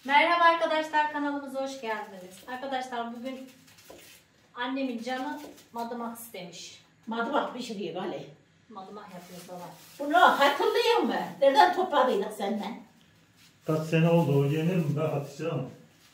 Merhaba arkadaşlar, kanalımıza hoş geldiniz. Arkadaşlar bugün annemin canı madımak istemiş. Madımak pişiriyor Ali. Madımak yapıyoruz baba. Bunu hatırlıyor musun? Nereden topladıydık senden? Kaç sene oldu o yenir mi be Hatice Hanım?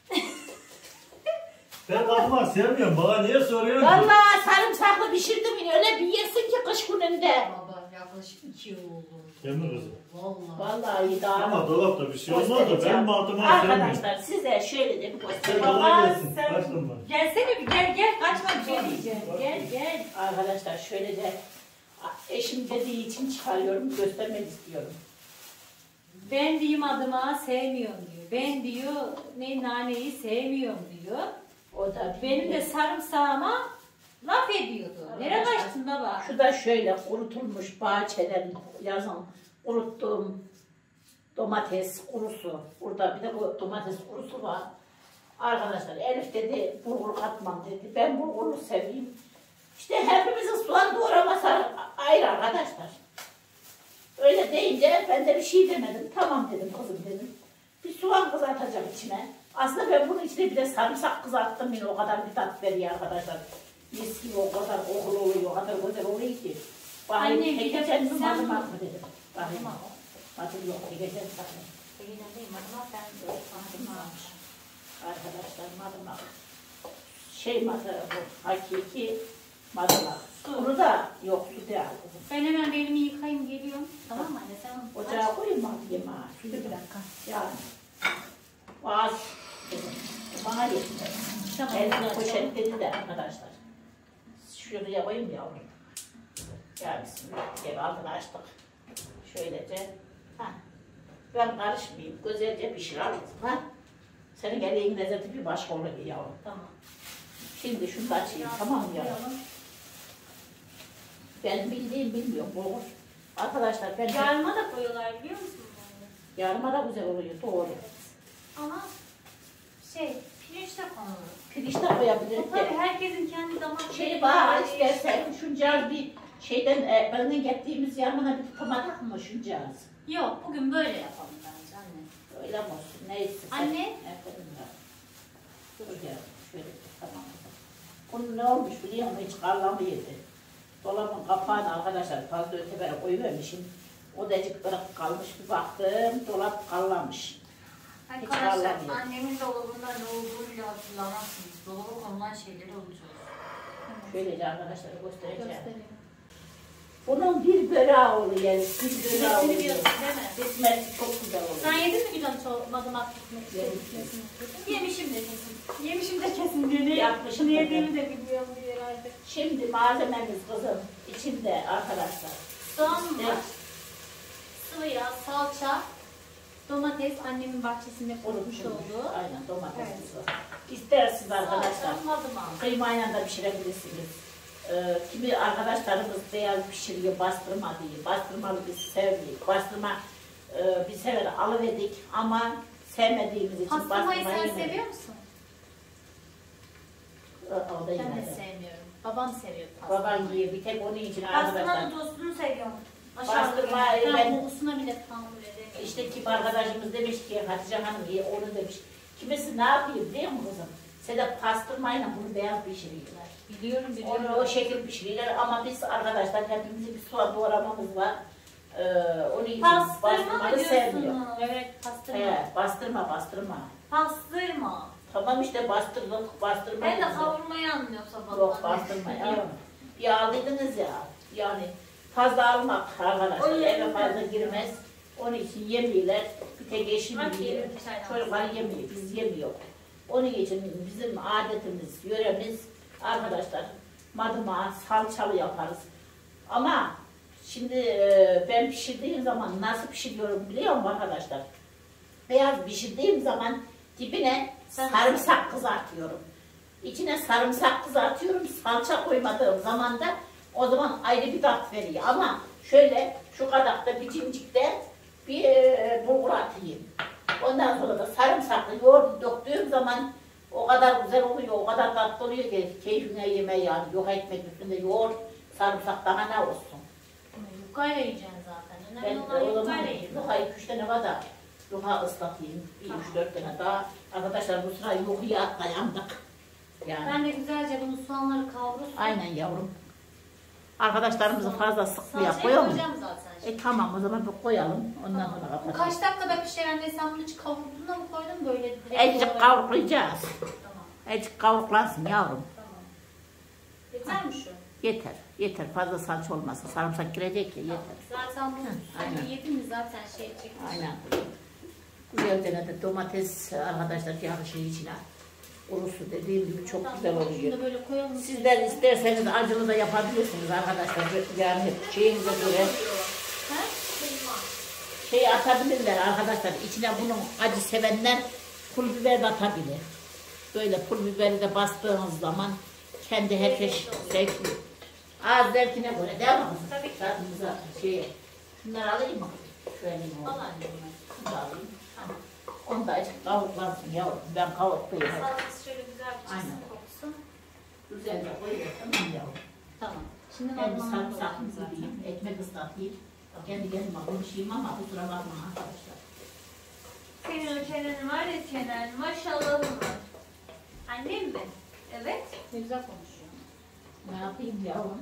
Ben madımak sevmiyorum. Bana niye soruyorsun ki? Vallahi sarımsaklı pişirdim yine öyle bir yesin ki kış gününde. Baba yaklaşık 2 yıl oldu. Değil mi kızım? Vallahi iyi daha. Ama dolapta bir şey olmaz da göstereceğim. ben madımak sevmiyorum. Arkadaşlar size şöyle de bir Sen göstereyim. kolay gelsin. Kaçtın mı? Gelsene bir gel kaçma bir şey diyeceğim. Gel. Arkadaşlar şöyle de eşim dediği için çıkarıyorum, göstermek istiyorum. Ben diyor madımağı sevmiyorum diyor. Ben diyor naneyi sevmiyorum diyor. O da Benim de sarımsağıma laf ediyordu. Nereye kaçtın baba? Şu da şöyle kurutulmuş bahçeden yazın kuruttuğum domates kurusu. Burada bir de bu domates kurusu var. Arkadaşlar Elif dedi bulgur katmam dedi. Ben bulgurlu seveyim. İşte hepimizin soğan doğraması ayrı arkadaşlar. Öyle deyince ben de bir şey demedim. Tamam dedim kızım dedim. Bir soğan kızartacağım içine. Aslında ben bunun içine bir de sarımsak kızarttım yine o kadar bir tat veriyor arkadaşlar. Mis gibi o kadar kokulu oluyor, o kadar güzel oluyor ki. Anne, Bakayım pekeceğim mi sen- madımak mı dedim. Bakayım. Tamam. Madım yok pekeceğim bakayım. Madımak ben de madımak. Arkadaşlar madımak. Madı bu hakiki madımak. Sulu da yok su değil. Ben hemen elimi yıkayayım geliyorum. Tamam mı anne sen? Ocağa koyayım mı yemeğe? Şöyle bir dakika. Yani. Vaz. Bana yetmez. Tamam. Elime poşet dedi de arkadaşlar. Şuraya koyayım yavrum. Ya bismillah diye altını açtık. Şöylece. Ha. Ben karışmayayım. Güzelce pişir artık. Ha. Senin elin lezzeti bir başka olur yavrum. Tamam. Şimdi şunu da açayım. Tamam mı yavrum? Ben bilmiyorum. Bulgur. Arkadaşlar ben... Yarma da koyuyorlar biliyor musun? Yarma da güzel oluyor. Doğru. Ama pirinç de konulur. Pirinç de koyabiliriz Tabii de. herkesin kendi damak Bana istersen şuncağız bir şeyden benden gettiğimiz yarmana bir tutamadık mı şuncağız? Yok bugün böyle yapalım bence anne. Öyle mi olsun? Neyse. Anne? Efendim ya. Dur ya. Şöyle tamam. Bunun ne olmuş biliyor musun? Hiç karlamı yedi. Dolabın kapağını arkadaşlar fazla ötebere koyuvermişim. O decik bırak kalmış bir baktım. Dolap kallamış. Arkadaşlar annemin dolabında ne olduğunu bile hatırlamazsınız. Dolaba konulan şeyleri unutuyoruz. Şöylece arkadaşlar göstereceğim. Göstereyim. Bunun bir böreği oluyor. Bir böreği Hepsini oluyor. biliyorsun değil mi? Bitmesi çok güzel oluyor. Sen yedin mi güzel madımak tutmak Yedim. Yemişim de kesin. Yemişim de kesin diyor. Ne Yapmışım da yediğimi de bilmiyorum diye herhalde. Şimdi malzememiz kızım içinde arkadaşlar. Soğan İşte var. Sıvı yağ, salça, domates annemin bahçesinde kurutmuş olduğu. Aynen domates Evet. var. İstersiniz arkadaşlar. Salça, madımak. Kıymayla da pişirebilirsiniz. Kimi arkadaşlarımız beyaz pişiriyor bastırma diye. Bastırmalı biz sevmiyoruz. Bastırma bir sefer alıverdik ama sevmediğimiz için Pastırmayı sen yemedik. seviyor musun? O da Ben de yemedi. sevmiyorum. Babam seviyor pastırmayı. Baban yiyor bir tek onun için arkadaşlar. Pastırmanın tostunu seviyorum. Pastırmayı ben- kokusuna bile tahammül edemiyorum. İşte kim arkadaşımız demiş ki Hatice Hanım iyi onu demiş. Kimisi ne yapıyor biliyor musun kızım? Sedef pastırmayla bunu beyaz pişiriyorlar. Biliyorum Onu o şekil pişiriyorlar ama biz arkadaşlar hepimizin bir soğan doğramamız var. Onu için Pastırma mı bastırmalı sevmiyor. diyorsunuz? Evet pastırma. Bastırma. Pastırma. Tamam işte bastırma. Ben de kavurmayı anlıyorum sabahtan. Yok bastırma ya. Bir aldınız ya. Yani fazla almak arkadaşlar. Öyle Eve mi? fazla girmez. Onun için yemiyorlar. Bir tek eşim Bak, yiyor. yerim bir çay Çocuklar yemiyor. Biz yemiyoruz. Onun için bizim adetimiz, yöremiz arkadaşlar madımağı salçalı yaparız. Ama şimdi ben pişirdiğim zaman nasıl pişiriyorum biliyor musun arkadaşlar? Beyaz pişirdiğim zaman dibine sarımsak kızartıyorum. İçine sarımsak kızartıyorum. Salça koymadığım zaman da o zaman ayrı bir tat veriyor. Ama şöyle şu kadar bir cimcikte bir bulgur atayım. Ondan sonra da sarımsaklı yoğurdu döktüğüm zaman o kadar güzel oluyor, o kadar tatlı oluyor ki keyfine yemeği yani. Yok ekmek üstünde yoğurt, sarımsak daha ne olsun. Yukayla yiyeceksin zaten. Ben Önemli de olan o zaman yukayla yiyeceksin. yukayı 3 tane kadar Yuha ıslatayım. 3-4 tane daha. Arkadaşlar bu sıra yuhaya dayandık. Yani. Ben de güzelce bunu soğanları kavrulsun. Aynen yavrum. Arkadaşlarımızı fazla sıkmaya Salçayı koyalım. koyacağım zaten şimdi. Tamam o zaman bir koyalım. Ondan sonra Bu kapatalım. kaç dakikada pişer anne? Sen bunu hiç kavrulduğunda mı koydun böyle direkt? Azıcık olarak? kavruklayacağız. Tamam. Azıcık kavruklansın yavrum. Tamam. Yeter mi şu? Yeter. Yeter. Fazla salça olmasın. Sarımsak girecek ya yeter. Zaten bu aynen. suyunu yedin mi zaten şey çekmiş. Aynen. Güzelce de domates arkadaşlar yakışır içine. Urusu dediğim gibi çok Tamam, güzel Şunu oluyor. da böyle koyalım. Sizler isterseniz acılı da yapabilirsiniz arkadaşlar. Yani şeyinize göre Ha? şey atabilirler arkadaşlar. İçine bunun acı sevenler pul biber de atabilir. Böyle pul biberi de bastığınız zaman kendi herkes zevkli. Az zevkine göre değil mi kızım? Tabii ki. Tadımıza şey. Şunları alayım mı? Şöyle mi Al oldu? annem. Şunu da alayım. Onu da azıcık kavuklansın yavrum. Ben kavukluyum. Salatası şöyle güzel bir çıksın Aynen. kokusu. Güzelce koyuyorum tamam yavrum. Tamam. Şimdi Ben bir normal sarımsaklı zaten. gideyim. Ekmek ıslatayım. Kendi kendime konuşayım ama kusura bakma arkadaşlar. Senin o çenen var ya çenen, maşallahın var. Annem mi? Evet. Ne güzel konuşuyor. Ne yapayım yavrum?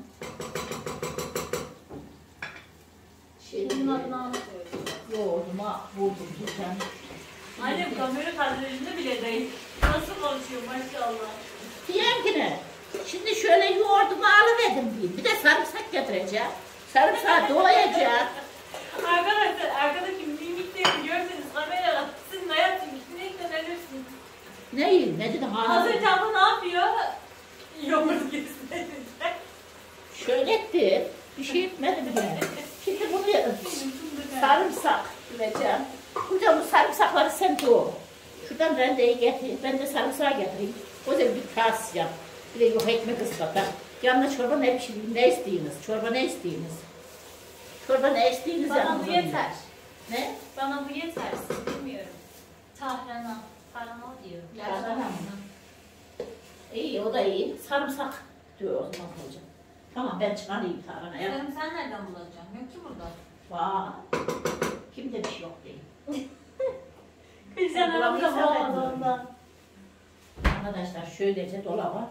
Bunun adını anlatıyorum. Yoğurduma vurdum geçen. Annem kamera kadrajında bile değil. Nasıl konuşuyor maşallah. Diyem ki ne? Şimdi şöyle yoğurdumu alıverdim diyeyim. Bir de sarımsak getireceğim. Sarımsağı doğrayacağım. Arkadaşlar, arkadaki mimikleri görseniz kamera sizin hayatım gitmekten ölürsünüz. Ne yiyeyim? Ne dedim? Az önce abla ne yapıyor? Yoğurt kesin. Şöyle etti. Bir şey etmedi bile. Şimdi bunu sarımsak süreceğim. Hocam bu sarımsakları sen doğru. Şuradan rendeyi getir. Ben de sarımsağı getireyim. O zaman bir tas yap. Bir de yok ekmek ıslatar. Yanına çorba ne pişireyim? Ne isteyiniz? Çorba ne isteyiniz? Çorba ne isteyiniz? Bana yanınıza bu yiyin. yeter. Ne? Bana bu yeter. Bilmiyorum. Tahrana. Tahrana diyor. Tahrana mı? İyi o da iyi. Sarımsak diyor o zaman hocam. Tamam ben çıkarayım tarhanaya. Sen nereden bulacaksın? Yok ki burada. Vay. Kimde bir şey yok değil. Bir sen aramda bulamadı ondan. Arkadaşlar şöylece dolaba.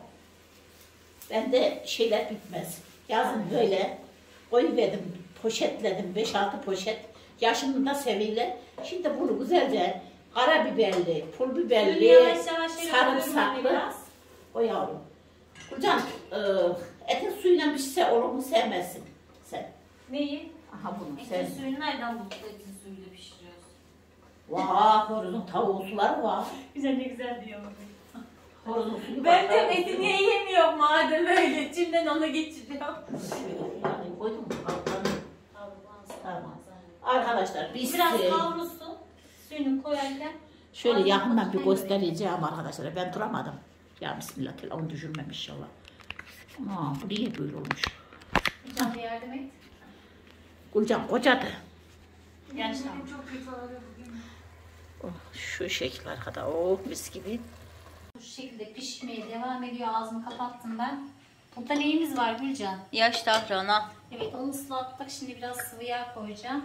Bende şeyler bitmez. Yazın böyle koyuverdim, poşetledim 5-6 poşet. Yaşını da seviyle. Şimdi bunu güzelce karabiberli, pul Böyle biberli, yavaş yavaş şöyle sarımsaklı. biraz. O yavrum. Hocam etin suyuyla pişse olur mu sevmezsin sen. Neyi? Aha bunu Etin sevmezsin. suyunu nereden bulduk etin suyuyla pişiriyoruz? Vah horozun tavuğu suları var. Güzel ne güzel diyor. Horozun suyu Ben var, de tavuğu eti suyu niye yemiyorum madem öyle. İçimden onu geçiriyorum. Yani koydum mu? Altlarını. Tamam. Tamam. Arkadaşlar biz Biraz kavrulsun. Suyunu koyarken. şöyle Ağzına yakından bir bakayım. göstereceğim arkadaşlar. Ben duramadım. Ya bismillah onu düşürmem inşallah. Aa, bu niye böyle olmuş? Hocam bir yardım et. Gülcan kocadı. Gerçekten. Çok kötü oluyor bugün. Oh, şu şekil arkada. Oh mis gibi. Bu şekilde pişmeye devam ediyor. Ağzımı kapattım ben. Burada neyimiz var Gülcan? Yaş tahrana. Evet onu ıslattık. Şimdi biraz sıvı yağ koyacağım.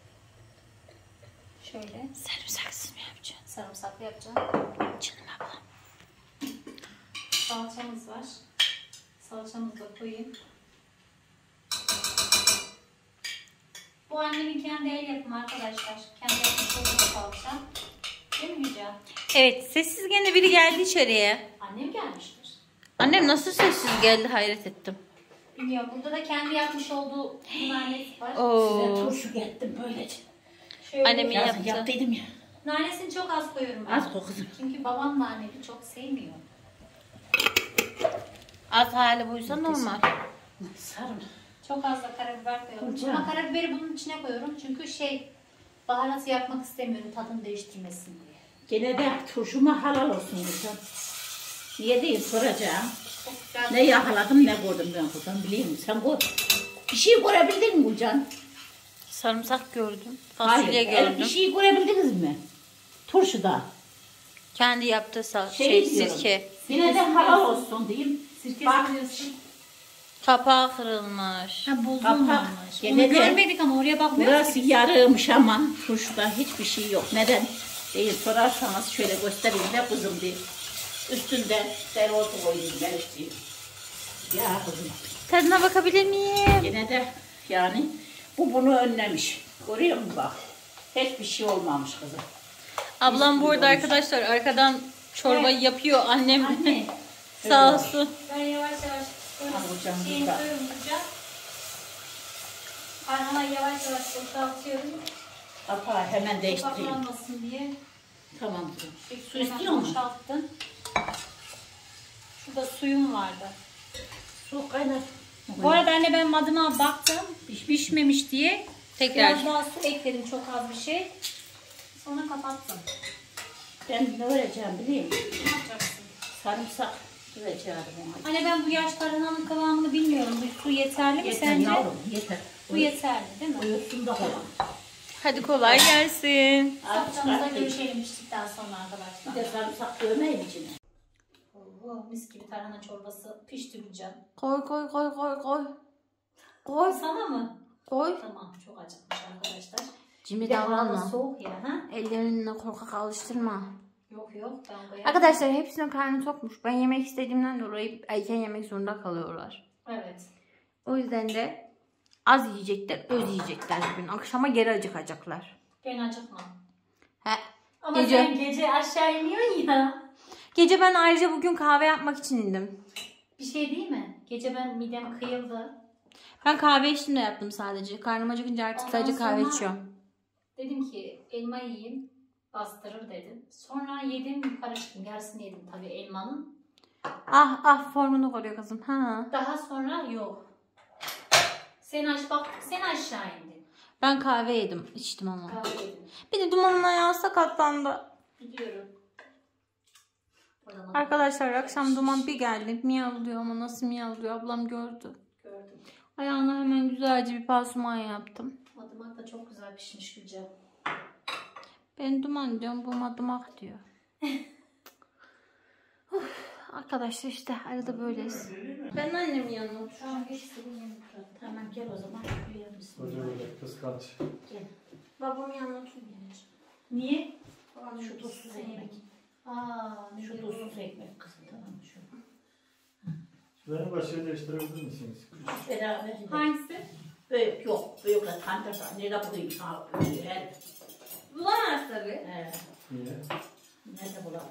Şöyle Sarımsaksız mı yapacaksın? sarımsaklı yapacağım. Canım ablam. Salçamız var. Salçamızı da koyayım. Bu annemin kendi el yapımı arkadaşlar. Kendi yapmış olduğu salça. Değil mi Gülcan? Evet, sessiz gene biri geldi içeriye. Annem gelmiştir. Annem nasıl sessiz geldi hayret ettim. Bilmiyorum. Burada da kendi yapmış olduğu nanesi var. Size Oo. turşu gettim böylece. Şöyle Annemin Yazın yaptı. yaptıydım ya. nanesini çok az koyuyorum ben. Az koy kızım. Çünkü babam naneli çok sevmiyor. Az hali buysa normal. Sarım. Çok az da karabiber koyuyorum. Hocam. Ama karabiberi bunun içine koyuyorum. Çünkü baharatı yakmak istemiyorum tadını değiştirmesin diye. Gene de turşuma halal olsun hocam. Niye değil soracağım. Çok güzel. Ne yakaladım ne gördüm ben buradan bileyim mi? Sen bu bir şey görebildin mi Gülcan? Sarımsak gördüm. Fasulye Hayır, gördüm. bir şey görebildiniz mi? Turşuda. Kendi yaptığı Şey diyorum, sirke. Yine de halal olsun diyeyim. Sirke Bak, sürüyorsun. Kapağı kırılmış. Ha bozulmamış. Kapak, Onu gene de- görmedik ama oraya bakmıyoruz Burası ki. yarığımış ama tuşta hiçbir şey yok. Neden değil sorarsanız şöyle göstereyim de kızım diye. Üstünde dereotu koydum belirteyim. Ya kızım. Tadına bakabilir miyim? Yine de yani bu bunu önlemiş. Görüyor musun bak? Hiçbir şey olmamış kızım. Ablam burada olmuş. arkadaşlar arkadan çorbayı yapıyor. Annem Anne sağ olsun. ben yavaş yavaş Al hocam, şeyini burada. koyunca Arhana yavaş yavaş boşaltıyorum. Kapağı hemen değiştireyim. Kapaklanmasın diye. Tamam kızım. Su Hemen istiyor musun? boşalttım. Şurada suyum vardı. Su kaynar. Bu arada anne ben madıma baktım. Pişmemiş diye. Tekrar. Biraz daha su ekledim çok az bir şey. Sonra kapattım. Ben ne vereceğim bileyim. Ne yapacaksın? Sarımsak vereceğim ona. Anne ben bu yaş tarhananın kıvamını bilmiyorum. Bu su yeterli mi Yeter sence? yavrum yeter. Bu yeterli değil mi? Uyusun da koyalım. Hadi kolay gelsin. Salçamıza görüşelim piştikten sonra Bir arkadaşlar. de sarımsak dövmeyeyim içine. Oo, mis gibi tarhana çorbası pişti Gülcan. Koy koy koy koy koy. Koy. Sana mı? Koy. Tamam çok acıkmış arkadaşlar. Cimri Bir de hava davranma. soğuk ya. Ha? Ellerinle korkak alıştırma. Yok yok ben koyarım. Arkadaşlar hepsinin karnı tokmuş. Ben yemek istediğimden dolayı erken yemek zorunda kalıyorlar. Evet. O yüzden de az yiyecekler, öz yiyecekler bugün. Akşama geri acıkacaklar. Ben acıkmam. He. Ama Gece. sen gece aşağı iniyorsun ya. Gece ben ayrıca bugün kahve yapmak için indim. Bir şey değil mi? Gece ben midem kıyıldı. Ben kahve içtim de yattım sadece. Karnım acıkınca artık Ondan sadece kahve sonra- içiyorum. Dedim ki elma yiyeyim. Bastırır dedim. Sonra yedim yukarı çıktım. Yarısını yedim tabii elmanın. Ah ah formunu koruyor kızım. Ha. Daha sonra yok. Sen aşağı indin. Ben kahve yedim. İçtim ama. Kahve yedin. Bir de Duman'ın ayağı sakatlandı. Gidiyorum. Oradan Arkadaşlar akşam Duman bir geldi. Miyavlıyor ama nasıl miyavlıyor ablam gördü. gördüm. Ayağına hemen güzelce bir pansuman yaptım. Madımak da çok güzel pişmiş Gülcan. Ben Duman diyorum, bu madımak diyor. Uf, arkadaşlar işte arada böyleyiz. Ben annemin yanına otur. Tamam geç senin yanına oturalım. Tamam gel o zaman. Duyuyor musun? Hoca böyle kıskanç. Gel. Babamın yanına otur. Niye? Şu Şu tuzsuz ekmek. Aa, ne Şu diyor? tuzsuz ekmek kızım tamam şu. Benim başını değiştirebilir misiniz? Beraber. Hangisi? Büyük yok. Büyük de tandırda. Nerede bulayım sana? Her. Bulamaz tabii. Niye? Nerede bulalım?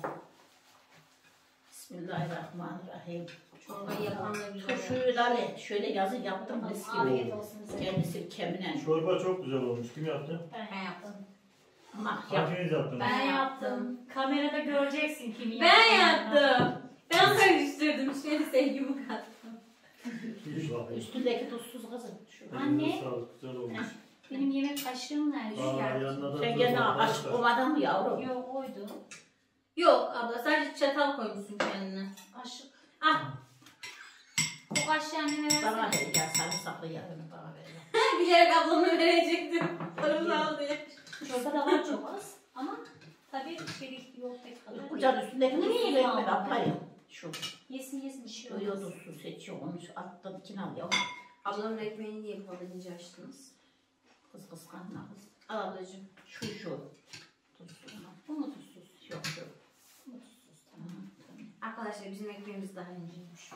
Bismillahirrahmanirrahim. Çorbayı yapan da güzel. Turşuyu da şöyle yazı yaptım mis gibi. Afiyet olsun size. Kendisi keminen. Çorba çok güzel olmuş. Kim yaptı? Ben yaptım. Ama yap. Hanginiz yaptınız? Ben yaptım. Kamerada göreceksin kimi Ben yaptım. Ben karıştırdım. Şöyle sevgimi kattım. İyi bakayım. Üstündeki tuzsuz kızım. Şu. Anne. Elinize sağlık, güzel olmuş. Benim yemek kaşığım nerede? Aa, Şu yanına da Sen tuz gene var aç arkadaşlar. kovadan mı yavrum? Yok oydu. Yok abla sadece çatal koymuşsun kendine. Kaşık. Ah. O kaşığı anneme Bana versene. ver ya sarımsaklı yarını bana ver. Bilerek ablama verecektim. Sarımsağı diye. Çorba da var çok az. Ama tabii şeylik yok pek kadar. Kucağın üstündeki Bunu tuzsuz niye ekmek yıkamadın? atlayın. Şu. Yesin yesin bir şey Duyuyor olmaz. tuzsuz seçiyor onu şu attım ikini al yavrum. Ablamın ekmeğini niye kolayınca açtınız? Kız kıskanma kız. Al ablacığım. Şu. Tuzsuz. Bu mu tuzsuz? Yok yok. Bu tuzsuz tamam. Tamam. Arkadaşlar bizim ekmeğimiz daha inceymiş.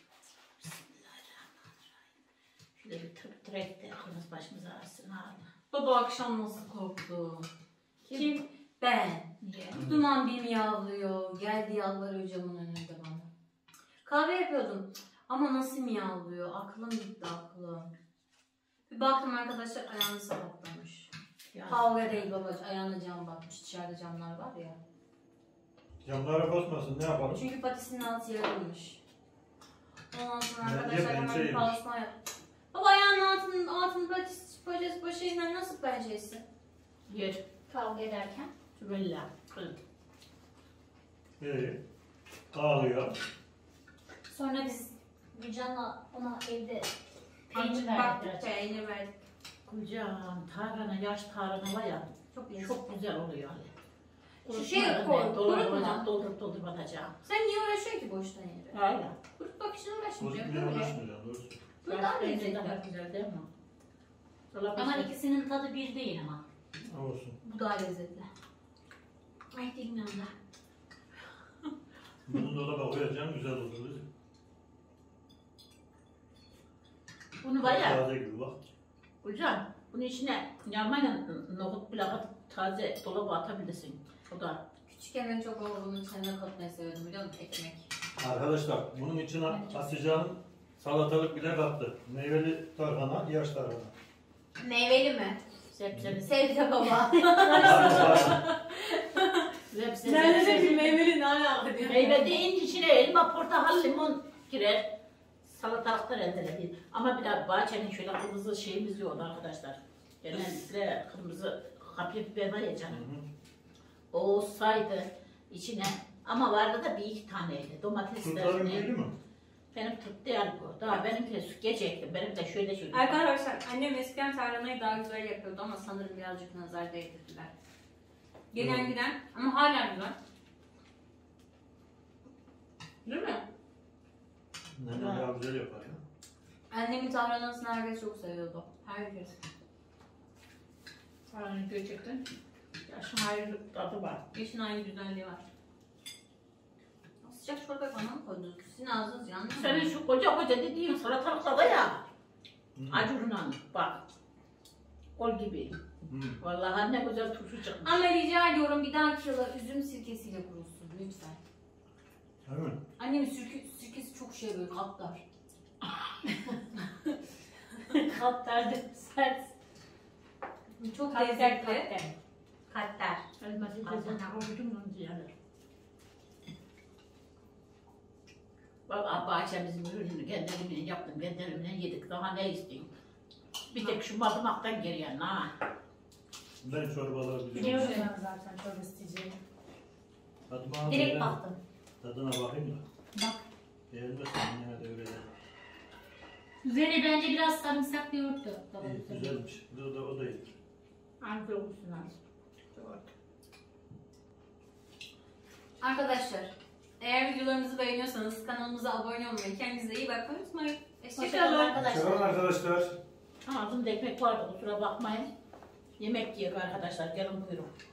Şöyle bir tık direkt de kırmızı başımıza arasın ağırla. Baba akşam nasıl korktu? Kim? Ben. Niye? Duman bir miyavlıyor. Geldi yalvarıyor camın önünde bana. Kahve yapıyordum. Ama nasıl miyavlıyor? Aklım gitti aklım. Bir baktım arkadaşlar ayağını sakatlamış. Ya. Kavga değil babacığım. Ayağına cam batmış. Dışarıda camlar var ya. Camlara basmasın, ne yapalım? Çünkü patisinin altı yarılmış. Ondan sonra Ne arkadaşlar diye hemen bir pençeymiş? pansuman yaptım. Baba ayağının altını patis başıyla nasıl pençesi? Yer. Kavga ederken. Şöyle. Kırın. İyi. Ağlıyor. Sonra biz Gülcan'la ona evde Peynir peynir verdik baktık. biraz. Peynir verdik. Kucağım, tarhana, yaş tarhana var ya. Çok iyi. Çok güzel oluyor. Şu şey koy, Doldurup kurutma. doldurup atacağım. Sen niye uğraşıyorsun ki boştan yere? Öyle. Kurutmak için uğraşmayacağım. Bozukluğa Böyle. uğraşmayacağım, doğrusu. Bu daha Daha lezzetli. güzel değil mi? Ama ikisinin tadı bir değil ama. Olsun. Bu daha lezzetli. Ay dilim yandı. Bunu dolaba koyacaksın güzel olur. Kızım. Bunu var ya, Taze gibi bak. hocam, bunun içine yarmayla nohut bile atıp taze dolaba atabilirsin. O da. Küçükken ben çok bunun içine katmayı seviyordum biliyor musun? Ekmek. Arkadaşlar bunun içine atacağım salatalık bile kattı. Meyveli tarhana, yaş tarhana. Meyveli mi? Sebzeli. Sebze baba. Sebzeli. Nerede de bir meyveli ne alaka diyor. Meyve deyince içine elma, portakal, limon girer. Salatalıklar rendeledir. Ama bir de bahçenin şöyle kırmızı şeyimiz yok arkadaşlar. Genellikle kırmızı kapya biber var ya canım. O olsaydı içine, ama vardı da bir iki taneydi. Domatesler. Turtların büyüdü mü? Benim tut değil bu. Daha benimki de geç ektim. Benim de şöyle. Arkadaşlar annem eskiden tarhanayı daha güzel yapıyordu ama sanırım birazcık nazar değdirdiler. Gelen giden ama hala güzel. Değil mi? Nene daha güzel yapar ya. Annemin tarhanasını herkes çok seviyordu. Herkes. Tarhanayı gerçekten. Yaşın ayrı tadı var. Yaşın aynı güzelliği var. Sıcak çorba bana mı koydunuz? Sizin ağzınız yandı mı? Senin şu koca dediğin salatalıkla da ya. Acurla bak. Kol gibi. Vallahi ne güzel turşu çıkmış. Ama rica ediyorum bir dahaki yıla üzüm sirkesiyle kurulsun lütfen. Değil mi? Annemin sirkesi çok şey böyle katlar. Katlar sert. Çok Katlar, lezzetli. katlar. Katlar. Elması tezene avudum onu ziyaret. Valla bahçemizin ürününü kendi elimle yaptım, kendi elimle yedik. Daha ne isteyeyim? Bir tek şu madımaktan geriye ha. Ben çorbaları biliyorum. Biliyorum ben zaten çok isteyeceğimi. Tadına Direkt baktım. Tadına bakayım da. Bak. Beğenmezsen yine de öyle de. Üzerine bence biraz sarımsak yoğurttu. İyi, güzelmiş. O da iyi. Hangi olsun az? Çok. Arkadaşlar eğer videolarımızı beğeniyorsanız kanalımıza abone olmayı, kendinize iyi bakmayı unutmayın. Hoşçakalın Hoşçakalın. arkadaşlar. Selam arkadaşlar. Ağzımda ekmek vardı kusura bakmayın. Yemek yiyor arkadaşlar gelin buyurun.